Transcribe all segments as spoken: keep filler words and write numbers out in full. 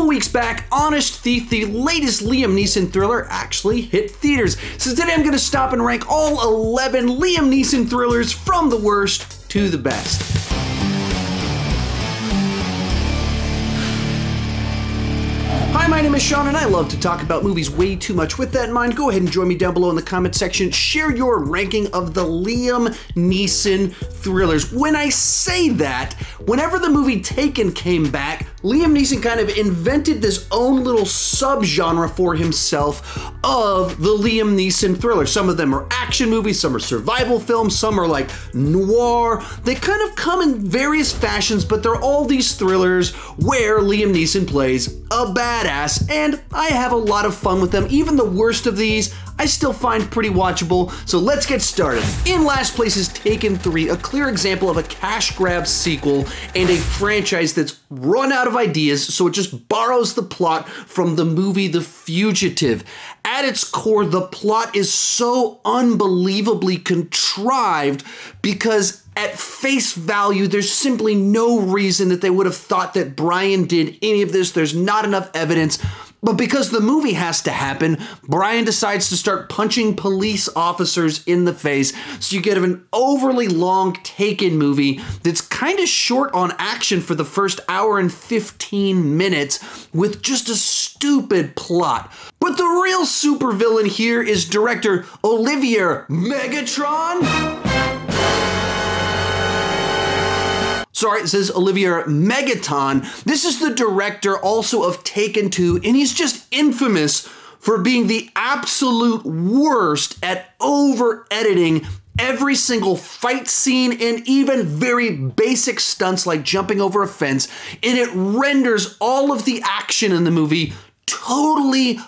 weeks back, Honest Thief, the latest Liam Neeson thriller, actually hit theaters. So today I'm going to stop and rank all eleven Liam Neeson thrillers from the worst to the best. Hi, my name is Sean, and I love to talk about movies way too much. With that in mind, go ahead and join me down below in the comment section. Share your ranking of the Liam Neeson thrillers. When I say that, whenever the movie Taken came back, Liam Neeson kind of invented this own little subgenre for himself of the Liam Neeson thrillers. Some of them are action movies, some are survival films, some are like noir. They kind of come in various fashions, but they're all these thrillers where Liam Neeson plays a badass, and I have a lot of fun with them. Even the worst of these, I still find pretty watchable, so let's get started. In last place is Taken three, a clear example of a cash grab sequel and a franchise that's run out of ideas, so it just borrows the plot from the movie The Fugitive. At its core, the plot is so unbelievably contrived because at face value, there's simply no reason that they would have thought that Brian did any of this. There's not enough evidence. But because the movie has to happen, Brian decides to start punching police officers in the face. So you get an overly long Taken movie that's kind of short on action for the first hour and fifteen minutes with just a stupid plot. But the real supervillain here is director Olivier Megatron. Sorry, it says Olivier Megaton. This is the director also of Taken two, and he's just infamous for being the absolute worst at over-editing every single fight scene and even very basic stunts like jumping over a fence, and it renders all of the action in the movie totally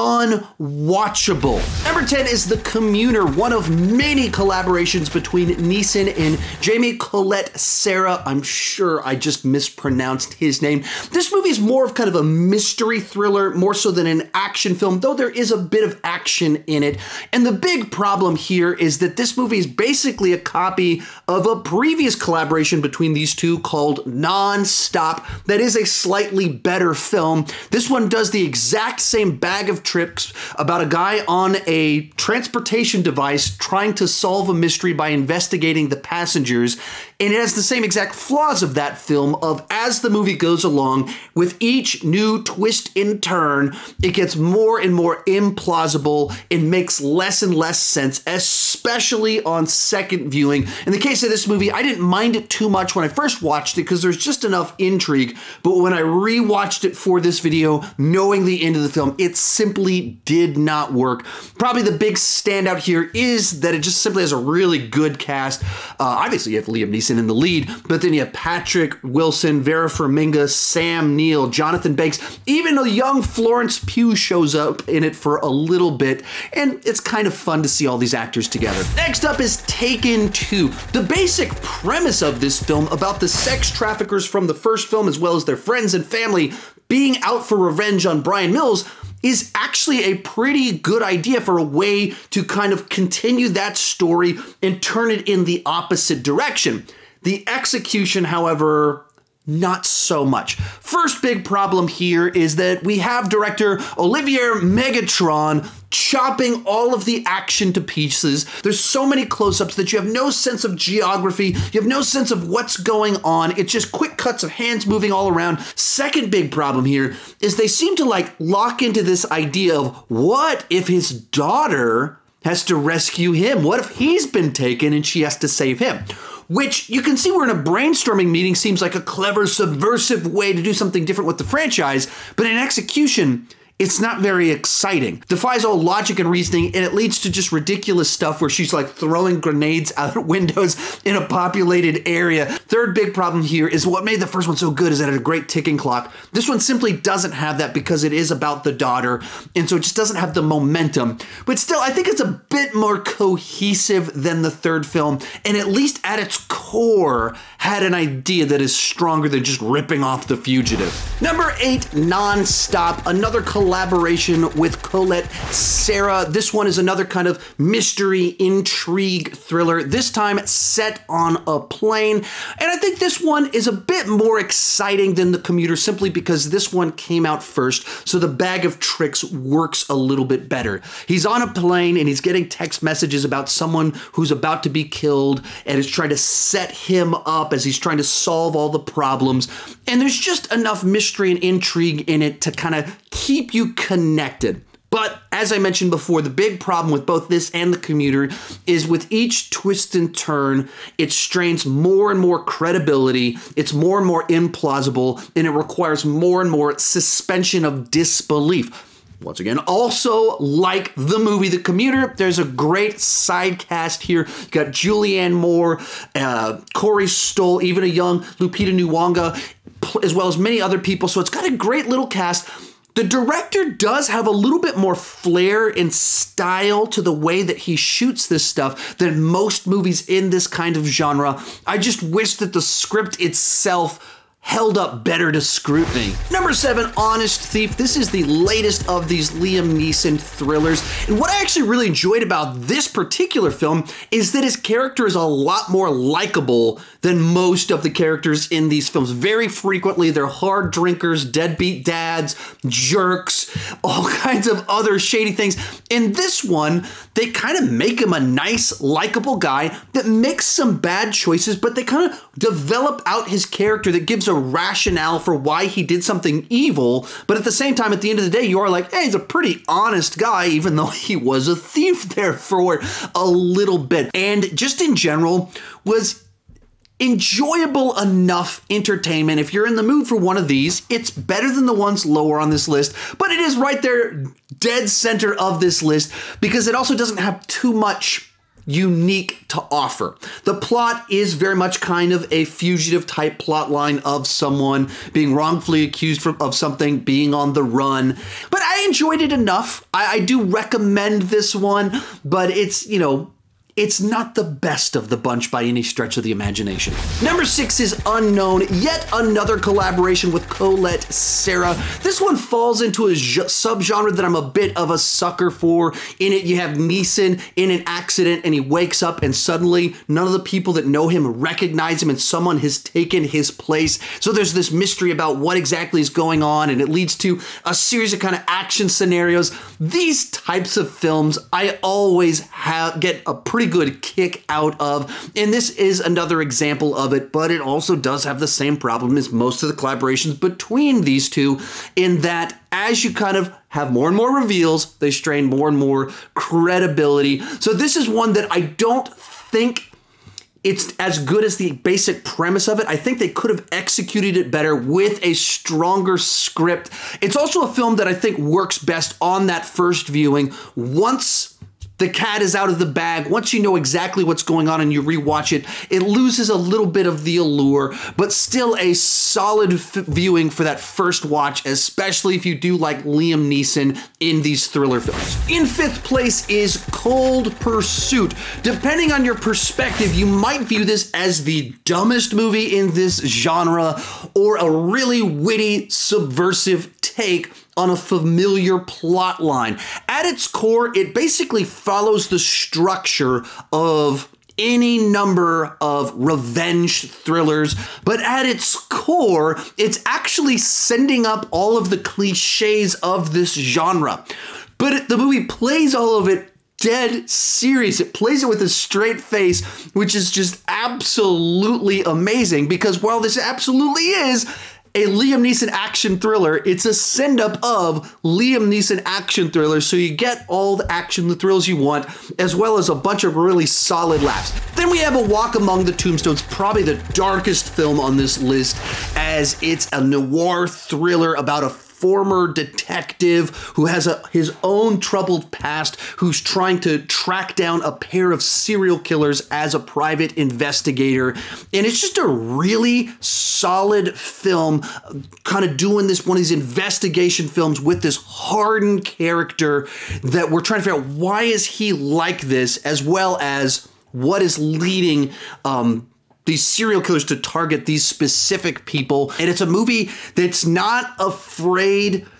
unwatchable. Number ten is The Commuter, one of many collaborations between Neeson and Jamie Colette Serra. I'm sure I just mispronounced his name. This movie is more of kind of a mystery thriller, more so than an action film, though there is a bit of action in it. And the big problem here is that this movie is basically a copy of a previous collaboration between these two called Non-Stop that is a slightly better film. This one does the exact same bag of tricks about a guy on a transportation device trying to solve a mystery by investigating the passengers, and it has the same exact flaws of that film of as the movie goes along, with each new twist and turn, it gets more and more implausible and makes less and less sense, especially on second viewing. In the case of this movie, I didn't mind it too much when I first watched it because there's just enough intrigue, but when I rewatched it for this video, knowing the end of the film, it's simply did not work. Probably the big standout here is that it just simply has a really good cast. Uh, obviously, you have Liam Neeson in the lead, but then you have Patrick Wilson, Vera Farmiga, Sam Neill, Jonathan Banks, even a young Florence Pugh shows up in it for a little bit, and it's kind of fun to see all these actors together. Next up is Taken two. The basic premise of this film about the sex traffickers from the first film, as well as their friends and family being out for revenge on Brian Mills, is actually a pretty good idea for a way to kind of continue that story and turn it in the opposite direction. The execution, however, not so much. First big problem here is that we have director Olivier Megatron chopping all of the action to pieces. There's so many close-ups that you have no sense of geography. You have no sense of what's going on. It's just quick cuts of hands moving all around. Second big problem here is they seem to like lock into this idea of what if his daughter has to rescue him? What if he's been taken and she has to save him? Which you can see we're in a brainstorming meeting seems like a clever, subversive way to do something different with the franchise, but in execution, it's not very exciting. Defies all logic and reasoning, and it leads to just ridiculous stuff where she's like throwing grenades out windows in a populated area. Third big problem here is what made the first one so good is that it had a great ticking clock. This one simply doesn't have that because it is about the daughter, and so it just doesn't have the momentum. But still, I think it's a bit more cohesive than the third film, and at least at its core, had an idea that is stronger than just ripping off The Fugitive. Number eight, Non-Stop, another collaboration collaboration with Colette Serra. This one is another kind of mystery intrigue thriller, this time set on a plane. And I think this one is a bit more exciting than The Commuter simply because this one came out first, so the bag of tricks works a little bit better. He's on a plane and he's getting text messages about someone who's about to be killed and is trying to set him up as he's trying to solve all the problems. And there's just enough mystery and intrigue in it to kind of keep you connected. But as I mentioned before, the big problem with both this and The Commuter is with each twist and turn, it strains more and more credibility, it's more and more implausible, and it requires more and more suspension of disbelief. Once again, also like the movie The Commuter, there's a great side cast here. You got Julianne Moore, uh, Corey Stoll, even a young Lupita Nyong'o, as well as many other people. So it's got a great little cast. The director does have a little bit more flair and style to the way that he shoots this stuff than most movies in this kind of genre. I just wish that the script itself held up better to scrutiny. Number seven, Honest Thief. This is the latest of these Liam Neeson thrillers. And what I actually really enjoyed about this particular film is that his character is a lot more likable than most of the characters in these films. Very frequently, they're hard drinkers, deadbeat dads, jerks, all kinds of other shady things. In this one, they kind of make him a nice, likable guy that makes some bad choices, but they kind of develop out his character that gives a rationale for why he did something evil. But at the same time, at the end of the day, you are like, hey, he's a pretty honest guy, even though he was a thief there for a little bit. And just in general, was enjoyable enough entertainment. If you're in the mood for one of these, it's better than the ones lower on this list, but it is right there, dead center of this list, because it also doesn't have too much unique to offer. The plot is very much kind of a fugitive type plot line of someone being wrongfully accused from, of something, being on the run. But I enjoyed it enough. I, I do recommend this one, but it's, you know, it's not the best of the bunch by any stretch of the imagination. Number six is Unknown, yet another collaboration with Colette Serra. This one falls into a subgenre that I'm a bit of a sucker for. In it, you have Neeson in an accident and he wakes up and suddenly none of the people that know him recognize him and someone has taken his place. So there's this mystery about what exactly is going on and it leads to a series of kind of action scenarios. These types of films I always have get a pretty good kick out of, and this is another example of it, but it also does have the same problem as most of the collaborations between these two, in that as you kind of have more and more reveals, they strain more and more credibility. So this is one that I don't think it's as good as the basic premise of it. I think they could have executed it better with a stronger script. It's also a film that I think works best on that first viewing. Once the cat is out of the bag, once you know exactly what's going on and you rewatch it, it loses a little bit of the allure, but still a solid viewing for that first watch, especially if you do like Liam Neeson in these thriller films. In fifth place is Cold Pursuit. Depending on your perspective, you might view this as the dumbest movie in this genre or a really witty, subversive take on a familiar plot line. At its core, it basically follows the structure of any number of revenge thrillers, but at its core, it's actually sending up all of the cliches of this genre. But it, the movie plays all of it dead serious. It plays it with a straight face, which is just absolutely amazing, because while this absolutely is a Liam Neeson action thriller, it's a send-up of Liam Neeson action thriller, so you get all the action, the thrills you want, as well as a bunch of really solid laughs. Then we have A Walk Among the Tombstones, probably the darkest film on this list, as it's a noir thriller about a former detective who has a, his own troubled past, who's trying to track down a pair of serial killers as a private investigator. And it's just a really solid film, kind of doing this, one of these investigation films with this hardened character that we're trying to figure out why is he like this, as well as what is leading um, these serial killers to target these specific people. And it's a movie that's not afraid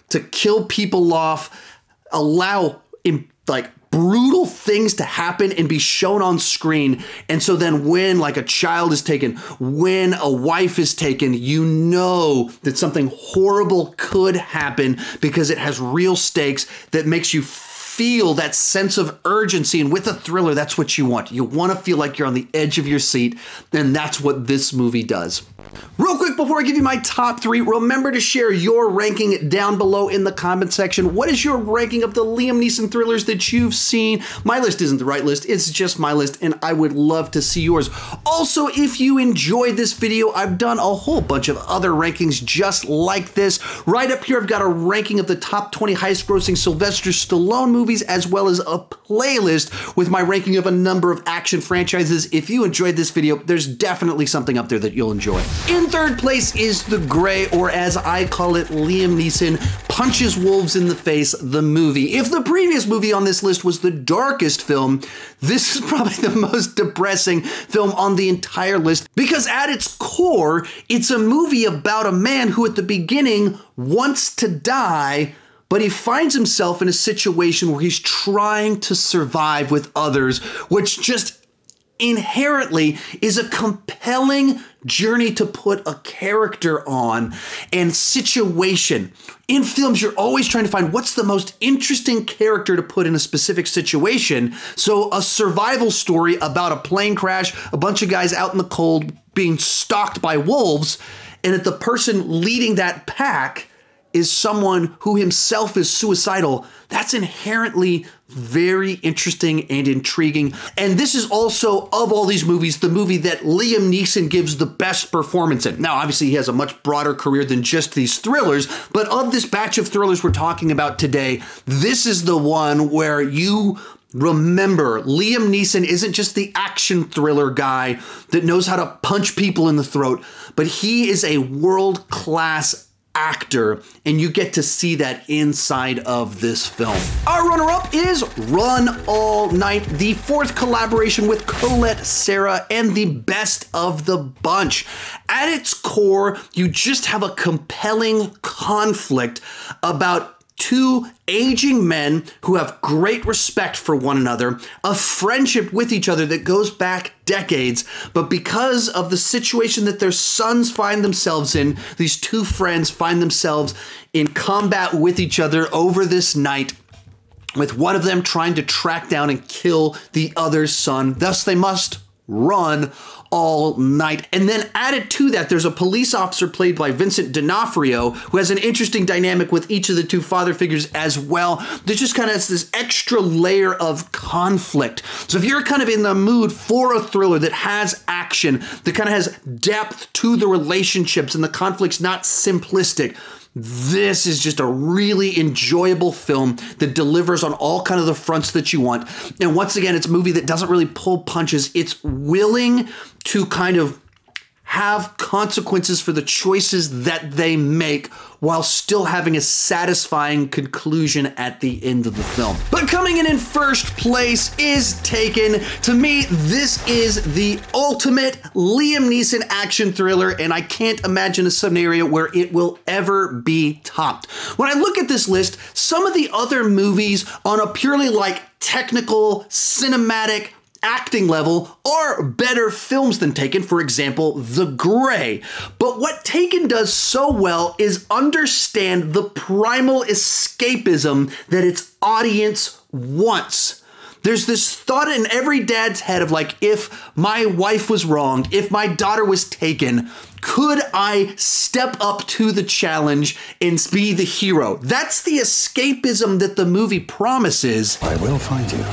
to kill people off, allow like brutal things to happen and be shown on screen. And so then when like a child is taken, when a wife is taken, you know that something horrible could happen because it has real stakes that makes you feel that sense of urgency. And with a thriller, that's what you want. You want to feel like you're on the edge of your seat. And that's what this movie does. Real quick, before I give you my top three, remember to share your ranking down below in the comment section. What is your ranking of the Liam Neeson thrillers that you've seen? My list isn't the right list. It's just my list, and I would love to see yours. Also, if you enjoyed this video, I've done a whole bunch of other rankings just like this. Right up here, I've got a ranking of the top twenty highest grossing Sylvester Stallone movies, as well as a playlist with my ranking of a number of action franchises. If you enjoyed this video, there's definitely something up there that you'll enjoy. In third place is The Grey, or as I call it, Liam Neeson punches wolves in the face, the movie. If the previous movie on this list was the darkest film, this is probably the most depressing film on the entire list, because at its core, it's a movie about a man who at the beginning wants to die, but he finds himself in a situation where he's trying to survive with others, which just inherently is a compelling journey to put a character on and situation. In films, you're always trying to find what's the most interesting character to put in a specific situation. So a survival story about a plane crash, a bunch of guys out in the cold being stalked by wolves, and that the person leading that pack is someone who himself is suicidal. That's inherently very interesting and intriguing. And this is also, of all these movies, the movie that Liam Neeson gives the best performance in. Now, obviously, he has a much broader career than just these thrillers, but of this batch of thrillers we're talking about today, this is the one where you remember Liam Neeson isn't just the action thriller guy that knows how to punch people in the throat, but he is a world-class actor, and you get to see that inside of this film. Our runner-up is Run All Night, the fourth collaboration with Colette Serra and the best of the bunch. At its core, you just have a compelling conflict about two aging men who have great respect for one another, a friendship with each other that goes back decades, but because of the situation that their sons find themselves in, these two friends find themselves in combat with each other over this night, with one of them trying to track down and kill the other's son. Thus, they must run all night. And then added to that, there's a police officer played by Vincent D'Onofrio who has an interesting dynamic with each of the two father figures as well. There's just kind of this extra layer of conflict. So if you're kind of in the mood for a thriller that has action, that kind of has depth to the relationships and the conflict's not simplistic, this is just a really enjoyable film that delivers on all kind of the fronts that you want. And once again, it's a movie that doesn't really pull punches. It's willing to kind of have consequences for the choices that they make while still having a satisfying conclusion at the end of the film. But coming in in first place is Taken. To me, this is the ultimate Liam Neeson action thriller, and I can't imagine a scenario where it will ever be topped. When I look at this list, some of the other movies on a purely like technical, cinematic, acting level are better films than Taken, for example, The Grey. But what Taken does so well is understand the primal escapism that its audience wants. There's this thought in every dad's head of like, if my wife was wronged, if my daughter was taken, could I step up to the challenge and be the hero? That's the escapism that the movie promises. I will find you.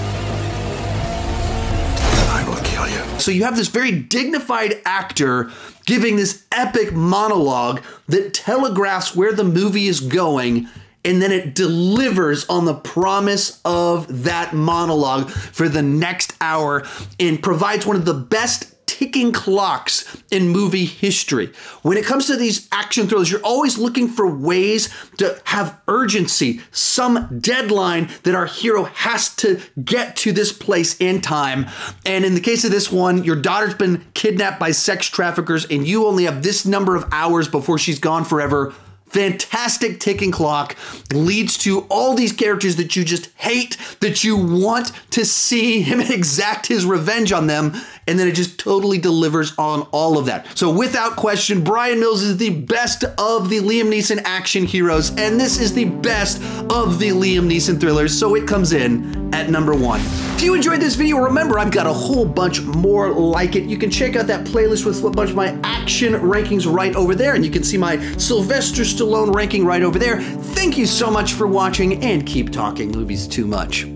So you have this very dignified actor giving this epic monologue that telegraphs where the movie is going, and then it delivers on the promise of that monologue for the next hour and provides one of the best ticking clocks in movie history. When it comes to these action thrillers, you're always looking for ways to have urgency, some deadline that our hero has to get to this place in time. And in the case of this one, your daughter's been kidnapped by sex traffickers and you only have this number of hours before she's gone forever. fantastic ticking clock leads to all these characters that you just hate, that you want to see him exact his revenge on them, and then it just totally delivers on all of that. So without question, Bryan Mills is the best of the Liam Neeson action heroes, and this is the best of the Liam Neeson thrillers, so it comes in at number one. If you enjoyed this video, remember I've got a whole bunch more like it. You can check out that playlist with a bunch of my action rankings right over there, and you can see my Sylvester Stallone ranking right over there. Thank you so much for watching, and keep talking movies too much.